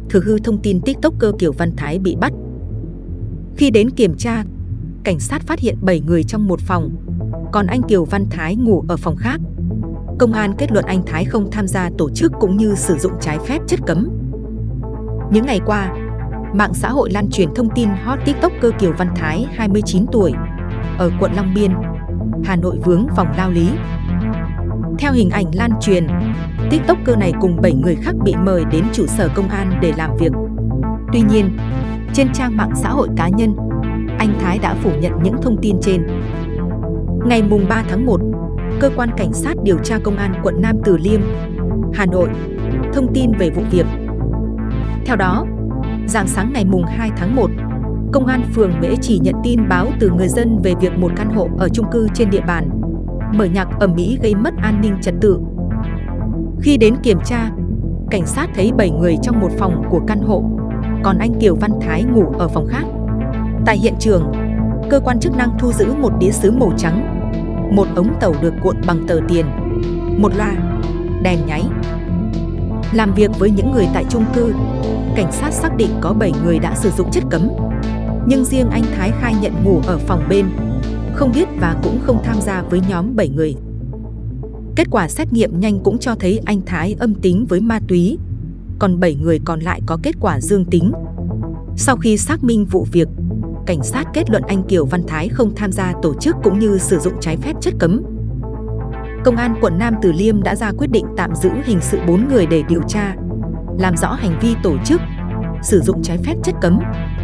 thử hư thông tin TikToker Kiều Văn Thái bị bắt. Khi đến kiểm tra, cảnh sát phát hiện 7 người trong một phòng, còn anh Kiều Văn Thái ngủ ở phòng khác. Công an kết luận anh Thái không tham gia tổ chức cũng như sử dụng trái phép chất cấm. Những ngày qua, mạng xã hội lan truyền thông tin hot TikToker Kiều Văn Thái 29 tuổi, ở quận Long Biên, Hà Nội vướng vòng lao lý. Theo hình ảnh lan truyền, TikToker này cùng 7 người khác bị mời đến trụ sở công an để làm việc. Tuy nhiên, trên trang mạng xã hội cá nhân, anh Thái đã phủ nhận những thông tin trên. Ngày 3 tháng 1, Cơ quan Cảnh sát điều tra Công an quận Nam Từ Liêm, Hà Nội, thông tin về vụ việc. Theo đó, rạng sáng ngày 2 tháng 1, Công an phường Mễ Trì nhận tin báo từ người dân về việc một căn hộ ở chung cư trên địa bàn mở nhạc ầm ĩ gây mất an ninh trật tự. Khi đến kiểm tra, cảnh sát thấy 7 người trong một phòng của căn hộ, còn anh Kiều Văn Thái ngủ ở phòng khác. Tại hiện trường, cơ quan chức năng thu giữ một đĩa sứ màu trắng, một ống tẩu được cuộn bằng tờ tiền, một loa, đèn nháy. Làm việc với những người tại chung cư, cảnh sát xác định có 7 người đã sử dụng chất cấm. Nhưng riêng anh Thái khai nhận ngủ ở phòng bên, không biết và cũng không tham gia với nhóm 7 người. Kết quả xét nghiệm nhanh cũng cho thấy anh Thái âm tính với ma túy, còn 7 người còn lại có kết quả dương tính. Sau khi xác minh vụ việc, cảnh sát kết luận anh Kiều Văn Thái không tham gia tổ chức cũng như sử dụng trái phép chất cấm. Công an quận Nam Từ Liêm đã ra quyết định tạm giữ hình sự 4 người để điều tra, làm rõ hành vi tổ chức, sử dụng trái phép chất cấm.